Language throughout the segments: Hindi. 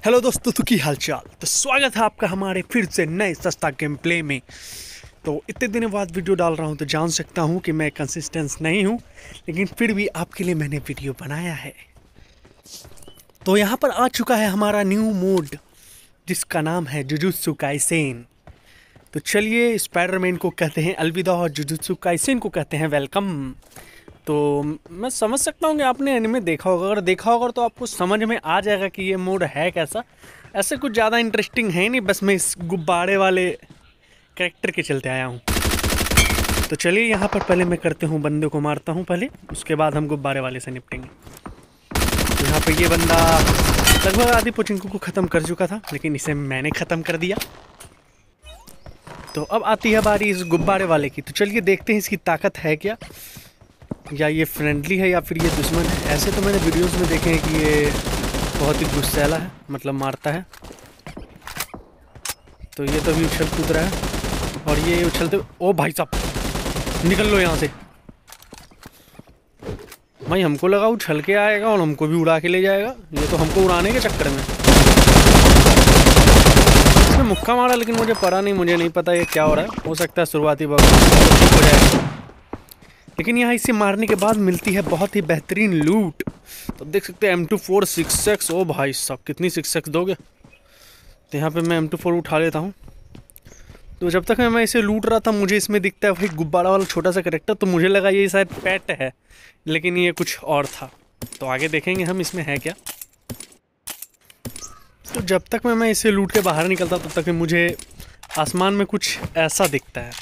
हेलो दोस्तों, तो की हाल चाल। तो स्वागत है आपका हमारे फिर से नए सस्ता गेम प्ले में। तो इतने दिनों बाद वीडियो डाल रहा हूं तो जान सकता हूं कि मैं कंसिस्टेंस नहीं हूं, लेकिन फिर भी आपके लिए मैंने वीडियो बनाया है। तो यहां पर आ चुका है हमारा न्यू मोड, जिसका नाम है जुजुत्सु काइसेन। तो चलिए, स्पाइडरमैन को कहते हैं अलविदा और जुजुत्सु काइसेन को कहते हैं वेलकम। तो मैं समझ सकता हूँ कि आपने एनिमे देखा होगा, अगर देखा होगा तो आपको समझ में आ जाएगा कि ये मोड है कैसा। ऐसे कुछ ज़्यादा इंटरेस्टिंग है नहीं, बस मैं इस गुब्बारे वाले कैरेक्टर के चलते आया हूँ। तो चलिए, यहाँ पर पहले मैं करते हूँ, बंदे को मारता हूँ पहले, उसके बाद हम गुब्बारे वाले से निपटेंगे। तो यहाँ पर ये बंदा लगभग आधी पोचिंको को ख़त्म कर चुका था, लेकिन इसे मैंने ख़त्म कर दिया। तो अब आती है बारी इस गुब्बारे वाले की। तो चलिए देखते हैं इसकी ताकत है क्या, या ये फ्रेंडली है या फिर ये दुश्मन है। ऐसे तो मैंने वीडियोस में देखे हैं कि ये बहुत ही गुस्सैला है, मतलब मारता है। तो ये तो अभी उछल कूद रहा है, और ये उछलते, ओ भाई साहब निकल लो यहाँ से। भाई हमको लगा उछल के आएगा और हमको भी उड़ा के ले जाएगा, ये तो हमको उड़ाने के चक्कर में इसने मुक्का मारा, लेकिन मुझे पता नहीं, मुझे नहीं पता ये क्या हो रहा है। हो सकता है शुरुआती बग हो जाएगा, लेकिन यहाँ इसे मारने के बाद मिलती है बहुत ही बेहतरीन लूट। तो देख सकते हैं M24 6x। ओ भाई साहब, कितनी 6x दोगे। तो यहाँ पे मैं M24 उठा लेता हूँ। तो जब तक मैं इसे लूट रहा था, मुझे इसमें दिखता है भाई गुब्बारा वाला छोटा सा कैरेक्टर। तो मुझे लगा ये शायद पेट है, लेकिन ये कुछ और था। तो आगे देखेंगे हम इसमें है क्या। तो जब तक मैं इसे लूट के बाहर निकलता, तब तक मुझे आसमान में कुछ ऐसा दिखता है।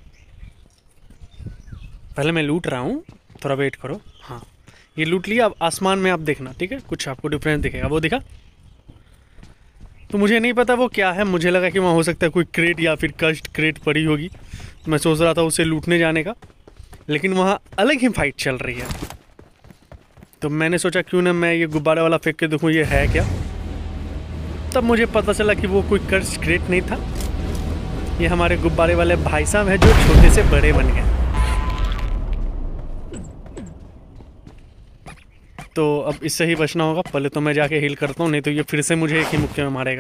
पहले मैं लूट रहा हूँ, थोड़ा वेट करो। हाँ, ये लूट लिया। अब आसमान में आप देखना, ठीक है, कुछ आपको डिफरेंस दिखेगा। वो दिखा? तो मुझे नहीं पता वो क्या है। मुझे लगा कि वहाँ हो सकता है कोई क्रेट या फिर कस्ट क्रेट पड़ी होगी। तो मैं सोच रहा था उसे लूटने जाने का, लेकिन वहाँ अलग ही फाइट चल रही है। तो मैंने सोचा क्यों ना मैं ये गुब्बारा वाला फेंक के देखूँ ये है क्या। तब मुझे पता चला कि वो कोई कस्ट क्रेट नहीं था, ये हमारे गुब्बारे वाले भाई साहब हैं जो छोटे से बड़े बन गए। तो अब इससे ही बचना होगा। पहले तो मैं जाके हील करता हूँ, नहीं तो ये फिर से मुझे एक ही मुक्के में मारेगा।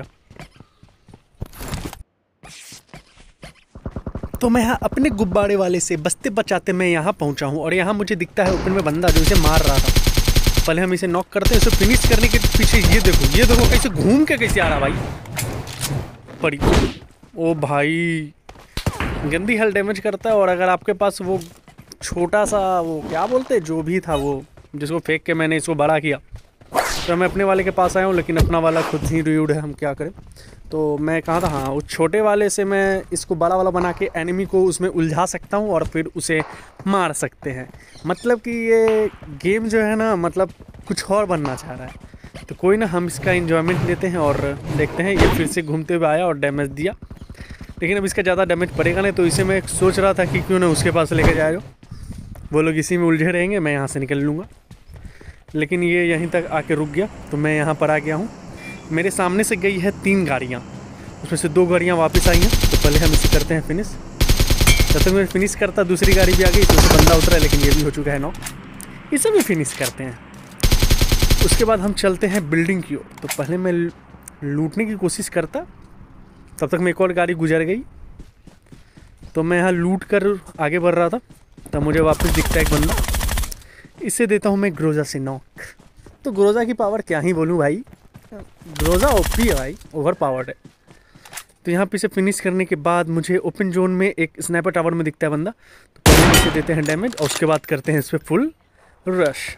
तो मैं यहाँ अपने गुब्बारे वाले से बचते बचाते मैं यहाँ पहुँचा हूँ, और यहाँ मुझे दिखता है ओपन में बंदा जो इसे मार रहा था। पहले हम इसे नॉक करते हैं। इसे फिनिश करने के पीछे ये देखो कैसे घूम के कैसे आ रहा भाई। पड़ी, ओ भाई गंदी हल डैमेज करता है। और अगर आपके पास वो छोटा सा, वो क्या बोलते, जो भी था वो, जिसको फेंक के मैंने इसको बड़ा किया, तो मैं अपने वाले के पास आया हूँ, लेकिन अपना वाला खुद ही र्यूड है, हम क्या करें। तो मैं कहा था, हाँ, उस छोटे वाले से मैं इसको बड़ा वाला बना के एनिमी को उसमें उलझा सकता हूँ और फिर उसे मार सकते हैं। मतलब कि ये गेम जो है ना, मतलब कुछ और बनना चाह रहा है। तो कोई ना, हम इसका इंजॉयमेंट लेते हैं और देखते हैं। ये फिर से घूमते हुए आया और डैमेज दिया, लेकिन अब इसका ज़्यादा डैमेज पड़ेगा नहीं। तो इसे मैं सोच रहा था कि क्यों ना उसके पास लेके जाए, वो लोग इसी में उलझे रहेंगे, मैं यहाँ से निकल लूँगा। लेकिन ये यहीं तक आके रुक गया, तो मैं यहाँ पर आ गया हूँ। मेरे सामने से गई है 3 गाड़ियाँ, उसमें से 2 गाड़ियाँ वापस आई हैं। तो पहले हम इसे करते हैं फिनिश। जब तक मैं फिनिश करता, दूसरी गाड़ी भी आ गई, तो उसे बंदा उतरा, लेकिन ये भी हो चुका है नॉक। इसे भी फिनिश करते हैं। उसके बाद हम चलते हैं बिल्डिंग की ओर। तो पहले मैं लूटने की कोशिश करता, तब तक मैं एक और गाड़ी गुजर गई। तो मैं यहाँ लूट कर आगे बढ़ रहा था, तब मुझे वापस दिखता है एक बंदा। इसे देता हूँ मैं ग्रोजा से नॉक। तो ग्रोजा की पावर क्या ही बोलूँ भाई, ग्रोजा ओपी है भाई, ओवर पावर्ड है। तो यहाँ पे इसे फिनिश करने के बाद मुझे ओपन जोन में एक स्नाइपर टावर में दिखता है बंदा। तो पहले इसे देते हैं डैमेज, और उसके बाद करते हैं इस पर फुल रश।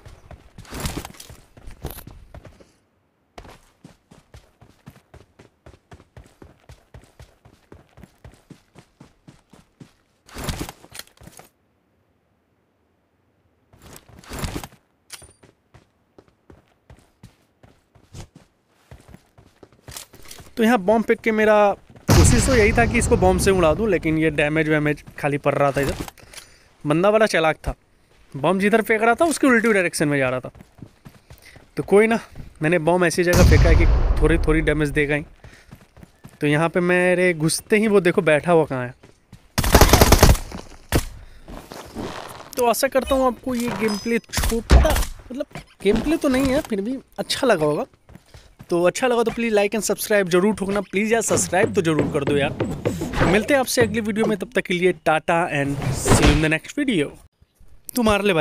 तो यहाँ बॉम्ब फेंक के मेरा कोशिश तो यही था कि इसको बॉम्ब से उड़ा दूँ, लेकिन ये डैमेज वैमेज खाली पड़ रहा था। इधर बंदा बड़ा चालाक था, बॉम्ब जिधर फेंक रहा था उसके उल्टी डायरेक्शन में जा रहा था। तो कोई ना, मैंने बॉम्ब ऐसी जगह फेंका है कि थोड़ी थोड़ी डैमेज देगा ही। तो यहाँ पे मेरे घुसते ही वो देखो बैठा हुआ कहाँ है। तो आशा करता हूँ आपको ये गेम प्ले छोटा, मतलब गेम प्ले तो नहीं है, फिर भी अच्छा लगा होगा। तो अच्छा लगा तो प्लीज़ लाइक एंड सब्सक्राइब जरूर ठोकना प्लीज़ यार, सब्सक्राइब तो जरूर कर दो यार। मिलते हैं आपसे अगली वीडियो में, तब तक के लिए tata and see you in the next video. तू मार ले भाई।